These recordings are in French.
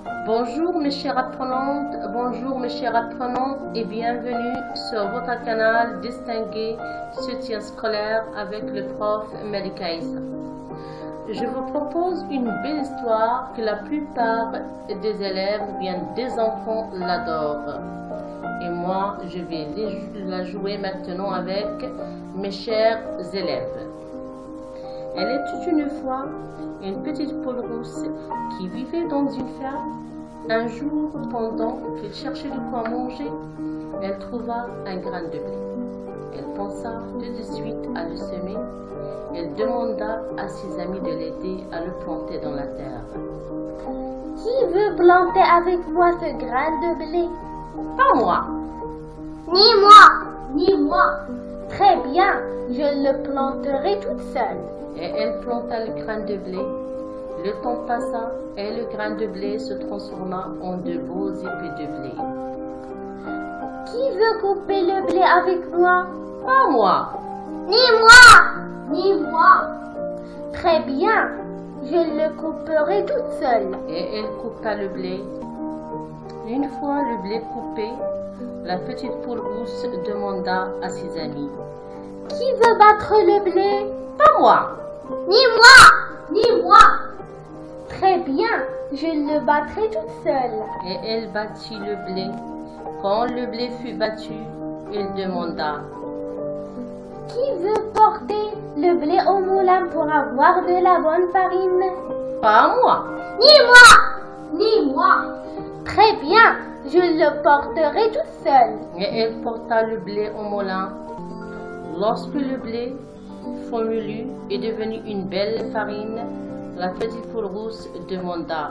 Bonjour mes chères apprenantes, et bienvenue sur votre canal distingué soutien scolaire avec le prof Malika Issa. Je vous propose une belle histoire que la plupart des élèves, des enfants l'adorent. Et moi, je vais la jouer maintenant avec mes chers élèves. Elle était une fois une petite poule rousse qui vivait dans une ferme. Un jour, pendant qu'elle cherchait de quoi manger, elle trouva un grain de blé. Elle pensa tout de suite à le semer. Elle demanda à ses amis de l'aider à le planter dans la terre. Qui veut planter avec moi ce grain de blé? Pas moi. Ni moi. Ni moi. Très bien, je le planterai toute seule. Et elle planta le grain de blé. Le temps passa et le grain de blé se transforma en de beaux épis de blé. Qui veut couper le blé avec moi? Pas moi. Ni moi. Ni moi. Très bien, je le couperai toute seule. Et elle coupa le blé. Une fois le blé coupé, la petite poule rousse demanda à ses amis. Qui veut battre le blé? Pas moi. Ni moi. Ni moi. Très bien, je le battrai toute seule. Et elle battit le blé. Quand le blé fut battu, elle demanda. Qui veut porter le blé au moulin pour avoir de la bonne farine? Pas moi. Ni moi. Ni moi. Très bien, je le porterai toute seule. Et elle porta le blé au moulin. Lorsque le blé formulu est devenu une belle farine, la petite poule rousse demanda.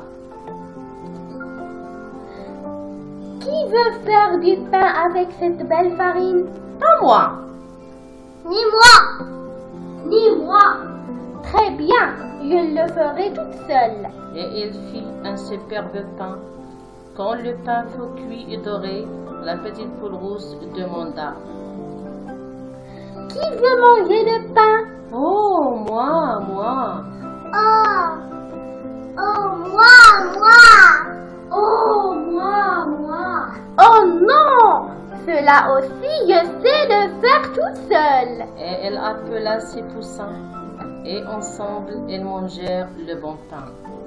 Qui veut faire du pain avec cette belle farine? Pas moi. Ni moi. Ni moi. Très bien, je le ferai toute seule. Et elle fit un superbe pain. Quand le pain fut cuit et doré, la petite poule rousse demanda. Qui veut manger le pain? Oh, moi. Oh, moi. Oh, moi. Oh non! Cela aussi, je sais le faire toute seule. Et elle appela ses poussins, et ensemble, ils mangèrent le bon pain.